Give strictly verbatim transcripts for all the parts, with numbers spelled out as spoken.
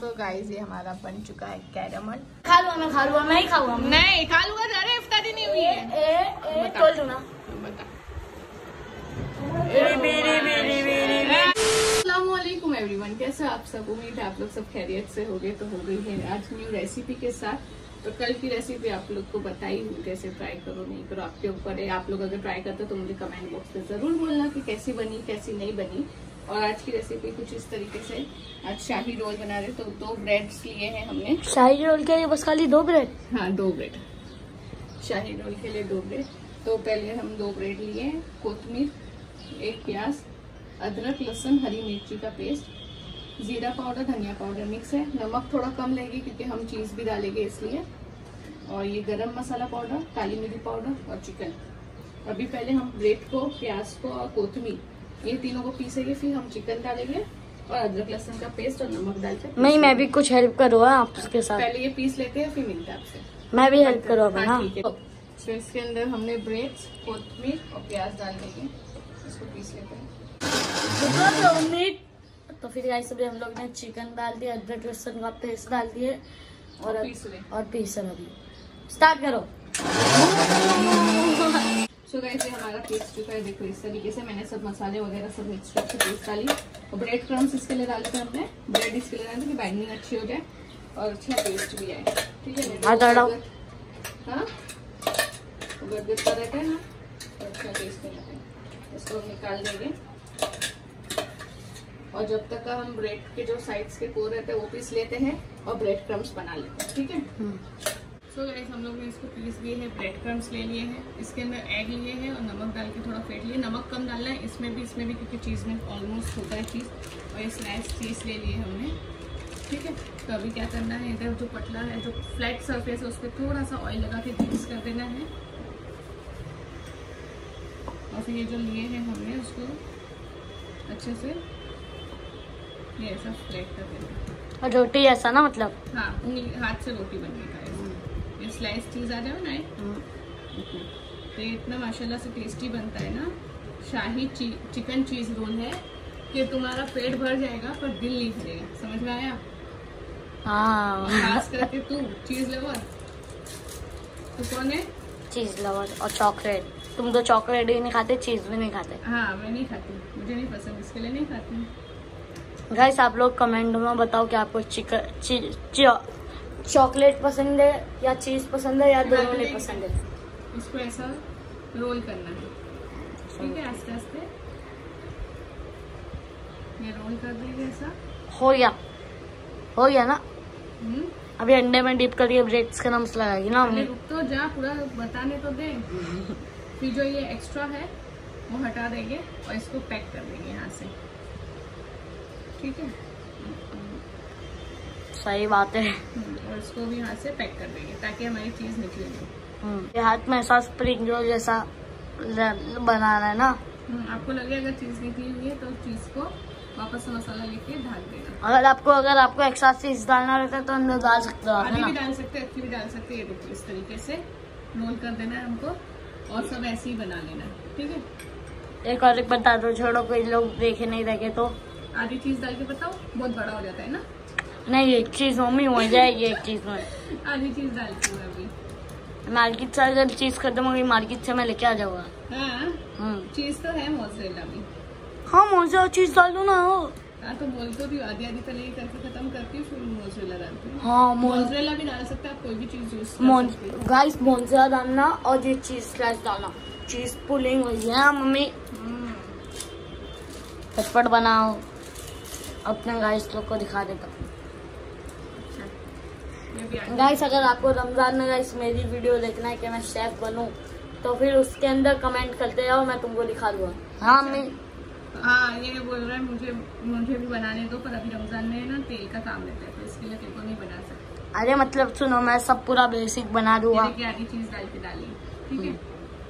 सो guys ये हमारा बन चुका है कैरामल। खा लूंगा मैं खा लूंगा मैं ही खाऊंगा। नहीं खा लूंगा, अरे इफ्तारी नहीं हुई है। ए ए तोल दो ना। बता। अस्सलामुअलैकुम एवरीवन, कैसे आप सब? उम्मीद है आप लोग सब खैरियत से हो गए तो हो गई है आज न्यू रेसिपी के साथ। तो कल की रेसिपी आप लोग को बताई हूँ, कैसे ट्राई करो नहीं करो आपके ऊपर है। आप लोग अगर ट्राई करते हो तो मुझे कमेंट बॉक्स में जरूर बोलना कि कैसी बनी कैसी नहीं बनी। और आज की रेसिपी कुछ इस तरीके से, आज शाही रोल बना रहे तो दो ब्रेड्स लिए हैं हमने। शाही रोल के लिए बस खाली दो ब्रेड? हाँ दो ब्रेड, शाही रोल के लिए दो ब्रेड। तो पहले हम दो ब्रेड लिए, कोतमीर, एक प्याज, अदरक लहसुन हरी मिर्ची का पेस्ट, जीरा पाउडर धनिया पाउडर मिक्स है। नमक थोड़ा कम लेंगे क्योंकि हम चीज़ भी डालेंगे इसलिए। और ये गरम मसाला पाउडर, काली मिर्ची पाउडर और चिकन। अभी पहले हम ब्रेड को, प्याज को और कोतमीर ये तीनों को पीसेंगे, फिर हम चिकन डालेंगे और अदरक लहसुन का पेस्ट और नमक डाल के। नहीं मैं भी कुछ हेल्प करूँगा आपके साथ। पहले ये पीस लेते हैं फिर मिलता है आपसे। मैं भी हेल्प करूँगा। हाँ ठीक है। तो इसके अंदर हमने ब्रेड, कोतमीर और प्याज डाल देंगे, इसको पीस लेते हैं। तो फिर गाइस अभी हम लोग ने चिकन डाल दिया, अदरक लहसुन का पेस्ट डाल दिए और पीस और पीस अभी स्टार्ट करो। सो गाइस ये हमारा पेस्ट चुका है, देखो इस तरीके से मैंने सब मसाले वगैरह सब मिक्स करके पेस्ट डाली। और ब्रेड क्रम्स इसके लिए डालते हैं हमने, ब्रेड इसके लिए डालते हैं कि बाइंडिंग अच्छी हो जाए और अच्छा पेस्ट भी आए। ठीक है, हाँ गदगद का रहता है ना तो अच्छा टेस्ट नहीं आता है। इसको हम निकाल देंगे और जब तक का हम ब्रेड के जो साइड्स के कोर रहते हैं वो पीस लेते हैं और ब्रेड क्रम्स बना लेते हैं। ठीक है, सो गाइस हम लोग ने इसको पीस लिए हैं, ब्रेड क्रम्स ले लिए हैं, इसके अंदर एग लिए हैं और नमक डाल के थोड़ा फेंट लिए। नमक कम डालना है इसमें भी, इसमें भी क्योंकि चीज़ में ऑलमोस्ट होता है चीज़। और ये स्लाइस चीज़ ले लिए हमने। ठीक है, तो अभी क्या करना है, इधर जो पतला है, जो फ्लैट सरफेस है उस पर थोड़ा सा ऑयल लगा के ग्रीस कर देना है। और फिर ये जो लिए हैं हमने उसको अच्छे से ये ऐसा फ्लैट कर देना। और रोटी ऐसा ना, मतलब हाँ हाथ से रोटी बनेगा ऐसा। ये स्लाइस चीज़ आ जाए ना तो ये इतना माशाल्लाह से टेस्टी बनता है ना। शाही ची, चिकन चीज़ रोल है कि तुम्हारा पेट भर जाएगा पर दिल नहीं भरेगा। समझ में आया? हाँ खास करके तू चीज़ लवर, तू कौन है? चीज लवर और चॉकलेट। तुम तो चॉकलेट ही नहीं खाते, चीज भी नहीं खाते। हाँ मैं नहीं खाती, मुझे नहीं पसंद, इसके लिए नहीं खाती। गाइस आप लोग कमेंट में बताओ कि आपको चिकन चॉकलेट पसंद है या चीज पसंद है या दोनों नहीं पसंद है। इसको ऐसा रोल करना है। ठीक है, आस्ते आस्ते ये रोल कर देंगे ऐसा। हो गया हो गया ना। अभी अंडे में डिप करके ब्रेड्स का नाम लगाएगी ना मम्मी। रुक तो जा, पूरा बताने तो दे। फिर जो ये एक्स्ट्रा है वो हटा देंगे और इसको पैक कर देंगे यहाँ से। ठीक है, सही बात है। और इसको भी यहाँ से पैक कर देंगे ताकि हमारी चीज निकले नहीं। ये हाथ में ऐसा स्प्रिंग रोल जैसा बनाना है ना। आपको लगे अगर चीज निकली हुई है तो चीज को वापस से मसाला लेके ढाल देना। अगर आपको अगर आपको एक्स्ट्रा चीज डालना रहता है तो अंदर डाल सकते हो, आधी भी डाल सकते हैं, अच्छी भी डाल सकते हैं। देखिए इस तरीके से रोल कर देना है हमको और सब ऐसे ही बना लेना है। ठीक है, एक और एक बता दो, छोड़ो कोई लोग देखे नहीं देखे तो। आधी चीज डाल के बताओ, बहुत बड़ा हो जाता है ना। नहीं एक चीज मम्मी हो जाएगी, एक चीज में आधी चीज डालती हूँ अभी। मार्केट से अगर चीज खत्म होगी मार्केट से मैं लेके आ जाऊंगा। हाँ चीज तो है मोज़रेला भी। हाँ मोज़रेला चीज डाल दो ना। हाँ तो बोलते भी आधी आधी तले करके खत्म करती हूँ, फिर मोज़रेला डालती हूँ। हाँ मोज़रेला भी डाल सकते हैं आप, कोई भी चीज यूज कर सकते हैं। गाइस मोज़रेला डालना और ये चीज स्लाइस डालना। चीज पुलिंग हुई है मम्मी, झटपट बनाओ। अपने गाइस लोग को दिखा देता हूँ। गाइस अगर आपको रमजान में गाइस मेरी वीडियो देखना है कि मैं शेफ बनूं तो फिर उसके अंदर कमेंट करते जाओ, मैं तुमको दिखा दूंगा। हाँ मैं हाँ ये बोल रहा है मुझे मुझे भी बनाने दो, पर अभी रमजान में ना तेल का काम रहता है तो इसके लिए तेल को नहीं बना सकते। अरे मतलब सुनो, मैं सब पूरा बेसिक बना दूंगा। आधी चीज डाल के डाली। ठीक है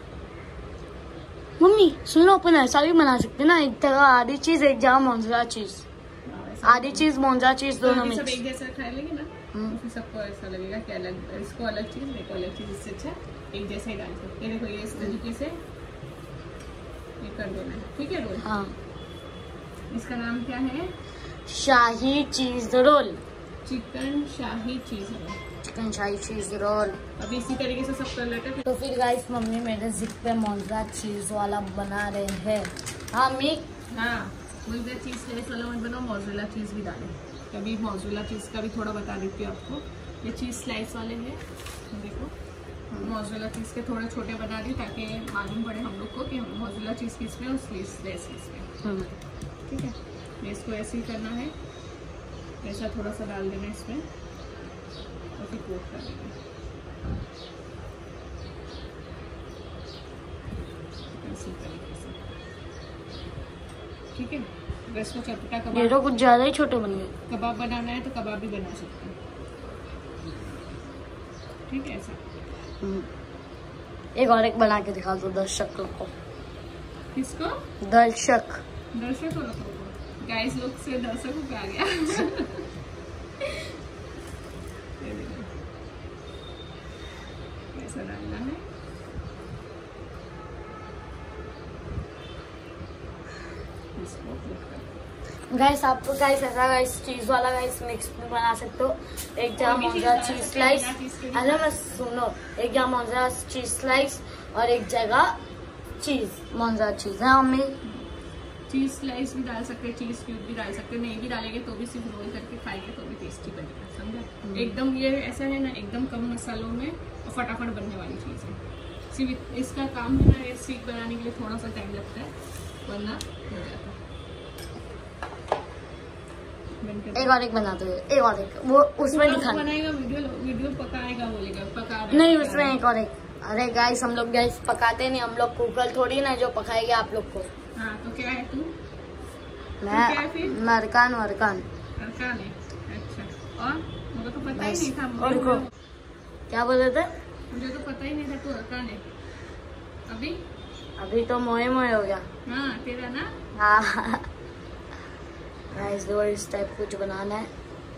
मम्मी सुनो, अपन ऐसा भी बना सकते ना, एक तरह आधी चीज एक जगह मोज़रेला चीज, आधी चीज मोज़रेला चीज दोनों मिक्स। सब एक जैसा खा लेंगे ना फिर सबको ऐसा लगेगा कि अलग, इसको अलग चीज देखो अलग चीज, इससे अच्छा एक जैसा ही डाल सकते। देखो ये इस तरीके से ये कर देना है। ठीक है रोल। हाँ इसका नाम क्या है? शाही चीज रोल। चिकन शाही चीज रोल। चिकन शाही चीज रोल। अभी इसी तरीके से सब कर लेते हैं। तो फिर गाइस मम्मी मेरे जिप पे मोज़रेला चीज वाला बना रहे हैं। हाँ मी हाँ मोज़रेला चीज स्लाइस वाला मत बनाओ, मोज़रेला चीज भी डालें। कभी मोज़रेला चीज का भी थोड़ा बता देती हूँ आपको। ये चीज स्लाइस वाले हैं, देखो मोज़रेला चीज के थोड़े छोटे बना दी ताकि मालूम पड़े हम लोग को कि मोज़रेला चीज किस में और स्लाइस किस में। ठीक है, इसको ऐसे ही करना है, ऐसा थोड़ा सा डाल देना इसमें और फिर कोट कर देना इसी तरीके से। ठीक है, बस को चटपटा कबाब, ये तो कुछ ज्यादा ही छोटे बन गए। कबाब बनाना है तो कबाब भी बना सकते हैं। ठीक है, ऐसा एक और एक बना के दिखा दो दर्शकों को। किसको? दर्शक दर्शक हो रखो गाइस, लोग से दर्शकों पे आ गया। ऐसा डालना है। गाइस आपको गाइस ऐसा गाइस चीज वाला गाइस मिक्स भी बना सकते हो। एक जगह मोज़रेला चीज स्लाइस, अरे मैं सुनो, एक जगह मोज़रेला चीज स्लाइस और एक जगह चीज मोज़रेला चीज है। मम्मी चीज स्लाइस भी डाल सकते हैं, चीज क्यूब भी डाल सकते हैं। नहीं भी डालेंगे तो भी सिर्फ रोल करके खाएंगे तो भी टेस्टी बनेगा, समझा? एकदम ये ऐसा है ना, एकदम कम मसालों में और फटाफट बनने वाली चीज है। सिर्फ इसका काम है ना, ये सीख बनाने के लिए थोड़ा सा टाइम लगता है, वरना हो जाता है। एक और एक बना दो, एक और एक वो उसमें दिखा बनाएगा, वीडियो वीडियो पकाएगा, बोलेगा पका नहीं उसमें एक और एक। अरे गाइस हम लोग गाइस पकाते नहीं, हम लोग कुकर थोड़ी ना जो पकाएंगे आप लोग को। हाँ तो क्या है तू? मैं मरकान मरकान मरकान है। अच्छा, और मुझे तो पता ही नहीं था। और को क्या बोल रहे थे? मुझे तो पता ही नहीं था तू मरकान है। अभी अभी तो मोए मोए हो गया। हाँ तेरा ना। हाँ गाइस दो इस टाइप कुछ बनाना है।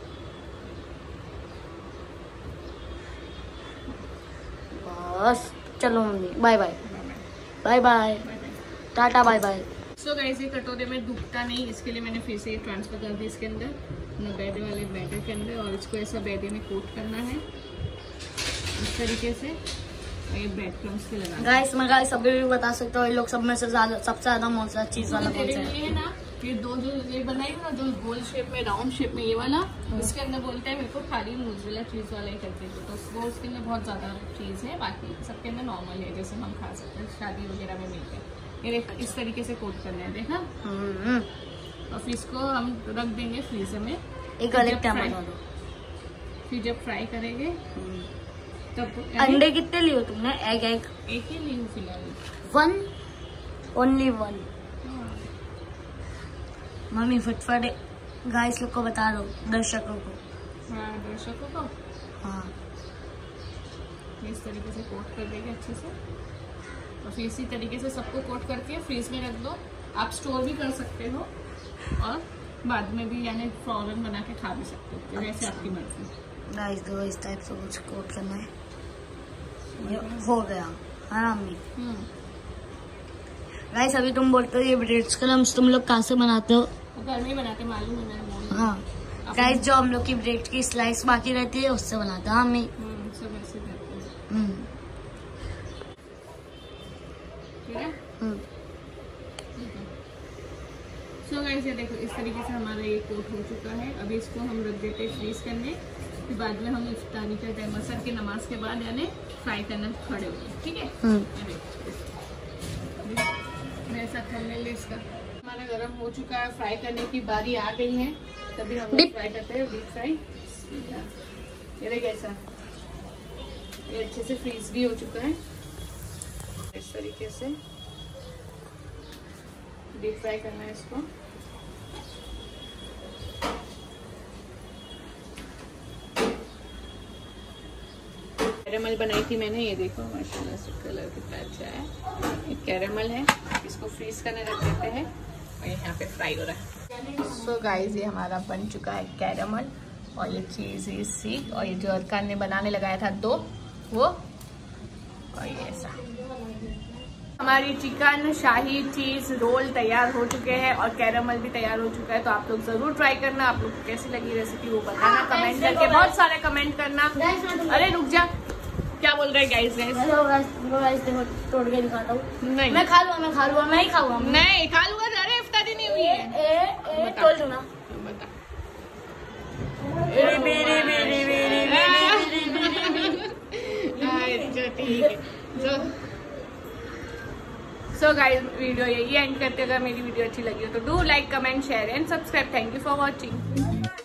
बस चलो mummy, bye bye bye bye tata bye bye. So guys ये कटोरे में डूबता नहीं, इसके लिए मैंने फिर से ये ट्रांसफर कर दी इसके अंदर, न बैदे वाले बैटर के अंदर, और इसको ऐसा बैदे में कोट करना है इस तरीके से। ये ब्रेड क्रम्स के लगा गाइस मैं गाइस अभी भी बता सकता हूँ, ये लोग सब में से ज्यादा सबसे ज्यादा मोज़रेला चीज वाला कौन सा है? ये ना, ये दो जो ये बनाई ना, जो गोल शेप में राउंड शेप में ये वाला, इसके अंदर बोलते हैं मेरे को खाली मोज़रेला चीज वाला ही करके दो, तो वो उसके अंदर बहुत ज्यादा चीज है, बाकी सबके अंदर नॉर्मल है जैसे हम खा सकते हैं, शादी वगैरह में मिलते हैं। ये देख इस तरीके से कोट करना है, देखा? और फिर इसको हम रख देंगे फ्रीजर में। एक अलग क्या बता दो। फिर जब फ्राई करेंगे तब अंडे कितने लिए हो तुमने? एग एग एक ही ली हूँ फिलहाल, वन ओनली वन। मम्मी फटफट गाइस लोग को बता दो, दर्शकों को। हाँ दर्शकों को। हाँ इस तरीके से कोट कर देंगे अच्छे से, और फिर इसी तरीके से सबको कोट करके फ्रीज में रख दो। आप स्टोर भी कर सकते हो और बाद में भी यानी फौरन बना के खा भी सकते हो, जैसे आपकी मर्जी। गाइस दो इस टाइप से कुछ कोट करना है, ये हो गया। हाँ मम्मी गाइस अभी तुम बोलते हो ये ब्रेड्स का नाम तुम लोग कहाँ से बनाते हो? घर में बनाते, मालूम है ना। हाँ गाइस जो हम लोग की ब्रेड की स्लाइस बाकी रहती है उससे बनाते हैं मम्मी। सब ऐसे करते हैं। सो गाइस ये देखो इस तरीके से हमारा ये कोट हो चुका है। अभी इसको हम रख देते हैं फ्रीज करने, फिर बाद में हम इफ्तारी का टाइम असर की नमाज के बाद यानी फ्राई करना खड़े होंगे, ठीक है? ऐसा करने ले इसका हमारा गर्म हो चुका है, फ्राई करने की बारी आ गई है, तभी हम लोग फ्राई करते हैं डीप फ्राई। ये देखिए ऐसा ये अच्छे से फ्रीज भी हो चुका है, इस तरीके से डीप फ्राई करना है इसको। कैरेमल बनाई थी मैंने, ये देखो माशाल्लाह से कलर कितना अच्छा है। ये कैरेमल है, इसको फ्रीज करने रख देते हैं और यहाँ पे फ्राई हो रहा है। सो गाइस ये हमारा बन चुका है कैरेमल, और ये चीज़ ये सीख और ये जो अरकान ने बनाने लगाया था दो वो, और ये ऐसा हमारी चिकन शाही चीज रोल तैयार हो चुके हैं और कैरामल भी तैयार हो चुका है। तो आप लोग जरूर ट्राई करना। आप लोग को कैसी लगी रेसिपी वो बताना कमेंट करके, बहुत सारे कमेंट करना। अरे रुक जा, क्या बोल रहे गाइस? गाइस देखो तोड़ के दिखाता हूँ। नहीं मैं खा लूंगा, मैं खा लूंगा, मैं ही खाऊंगा। नहीं खा लूंगा। अरे इफ्तारी नहीं हुई है। ए ए तोड़ लूं ना। बता। अच्छा ठीक है। सो गाइस वीडियो यही एंड करते। अगर मेरी वीडियो अच्छी लगी हो तो do like comment share and subscribe. Thank you for watching.